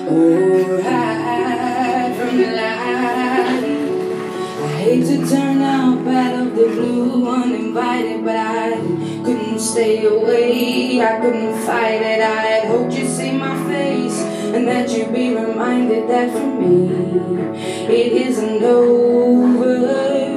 or hide from the light. I hate to turn up out of the blue uninvited, but I couldn't stay away, I couldn't fight it. I had hoped you'd see my face and that you'd be reminded that for me it isn't over.